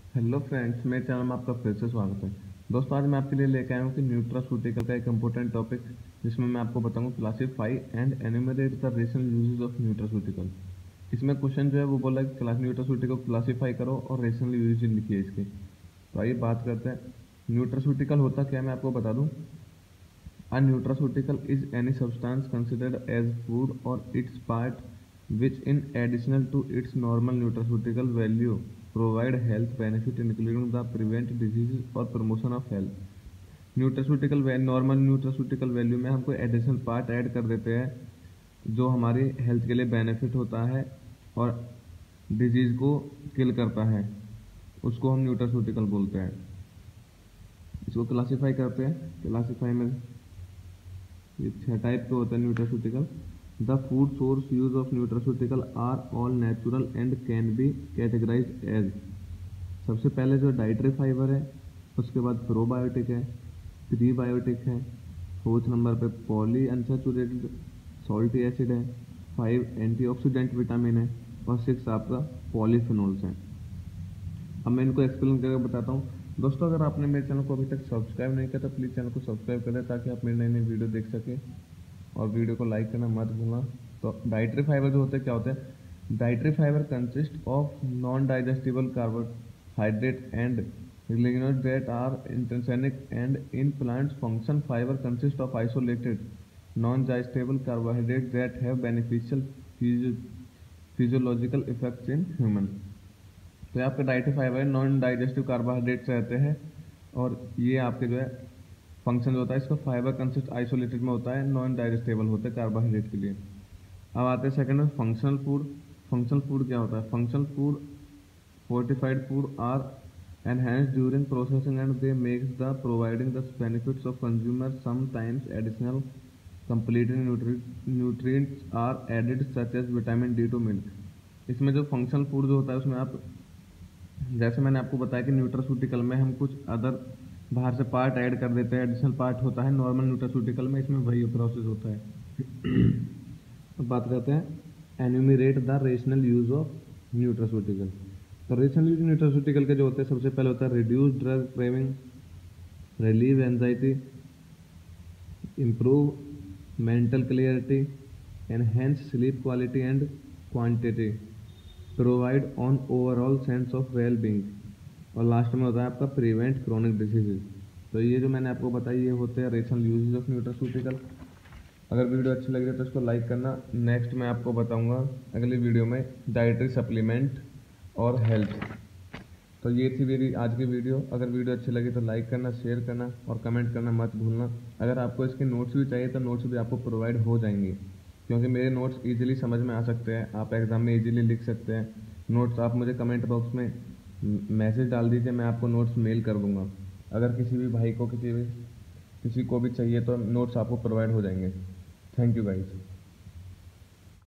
Hello friends, मेरे channel में आपका फिर से स्वागत है। दोस्तों, आज मैं आपके लिए लेके आया हूँ कि न्यूट्रास्यूटिकल का एक इंपॉर्टेंट टॉपिक, जिसमें मैं आपको बताऊंगा classify and enumerate the rational uses of nutraceutical. इसमें क्वेश्चन जो है वो बोला कि न्यूट्रास्यूटिकल क्लासीफाई करो और रेशनल यूजेज लिखिए इसके। तो आइए बात करते हैं। न्यूट्रास्यूटिकल होता क्या है, मैं आपको बता दूँ। A nutraceutical is any substance considered as food or its part which, in addition to its normal nutraceutical value, provide health benefit including the prevent diseases or promotion of health. Nutraceutical normal nutraceutical value में हमको additional part add कर देते हैं जो हमारी health के लिए benefit होता है और डिजीज़ को किल करता है, उसको हम न्यूट्रास्यूटिकल बोलते हैं। इसको क्लासीफाई करते हैं। क्लासीफाई में ये 6 टाइप के होते हैं nutraceutical. The food source use of nutraceutical are all natural and can be categorized as. सबसे पहले जो डाइटरी फाइबर है, उसके बाद प्रोबायोटिक है, प्रीबायोटिक है, फोर्थ नंबर पे पॉली अनसैचुरेटेड सॉल्टी एसिड है, 5 एंटीऑक्सीडेंट विटामिन है और 6 आपका पॉलीफिनोल्स हैं। अब मैं इनको एक्सप्लेन करके बताता हूँ। दोस्तों, अगर आपने मेरे चैनल को अभी तक सब्सक्राइब नहीं किया तो प्लीज़ चैनल को सब्सक्राइब करें ताकि आप मेरी नई नई वीडियो देख सकें और वीडियो को लाइक करना मत भूलना। तो डाइटरी फाइबर जो होते हैं क्या होते हैं। Dietary fibre consist of non digestible carbohydrate and lignoids that are intrinsic and in plants function fibre consist of isolated non digestible carbohydrate that have beneficial physiological effects in human. तो ये आपके dietary fibre non digestive carbohydrates रहते हैं और ये आपके जो है फंक्शन जो होता है, इसका फाइबर कंसिस्ट आइसोलेटेड में होता है, नॉन डाइजेस्टेबल होता है कार्बोहाइड्रेट के लिए। अब आते हैं सेकंड में फंक्शनल फूड। फंक्शनल फूड क्या होता है। Functional food fortified food are enhanced during processing and they makes the providing the benefits of consumers sometimes additional completing nutrients are added such as vitamin D to milk। इसमें जो functional food जो होता है उसमें आप, जैसे मैंने आपको बताया कि न्यूट्रास्यूटिकल में हम कुछ अदर बाहर से पार्ट ऐड कर देते हैं, एडिशनल पार्ट होता है नॉर्मल न्यूट्रास्यूटिकल में, इसमें वही प्रोसेस होता है। अब बात करते हैं enumerate the rational use of nutraceutical. तो रेशनल यूज न्यूट्रास्यूटिकल के जो होते हैं, सबसे पहले होता है reduce drug craving, relieve anxiety, improve mental clarity, enhance sleep quality and quantity, provide on overall sense of well being, और लास्ट में होता है आपका प्रिवेंट क्रोनिक डिजीजेज। तो ये जो मैंने आपको बताया ये होते हैं रेशनल यूजेज ऑफ न्यूट्रास्यूटिकल। अगर वीडियो अच्छी लगी तो इसको लाइक करना। नेक्स्ट मैं आपको बताऊंगा अगली वीडियो में डाइटरी सप्लीमेंट और हेल्थ। तो ये थी मेरी आज की वीडियो। अगर वीडियो अच्छी लगी तो लाइक करना, शेयर करना और कमेंट करना मत भूलना। अगर आपको इसके नोट्स भी चाहिए तो नोट्स भी आपको प्रोवाइड हो जाएंगे, क्योंकि मेरे नोट्स इजीली समझ में आ सकते हैं, आप एग्ज़ाम में इजीली लिख सकते हैं। नोट्स आप मुझे कमेंट बॉक्स में मैसेज डाल दीजिए, मैं आपको नोट्स मेल कर दूंगा। अगर किसी भी भाई को किसी को भी चाहिए तो नोट्स आपको प्रोवाइड हो जाएंगे। Thank you guys.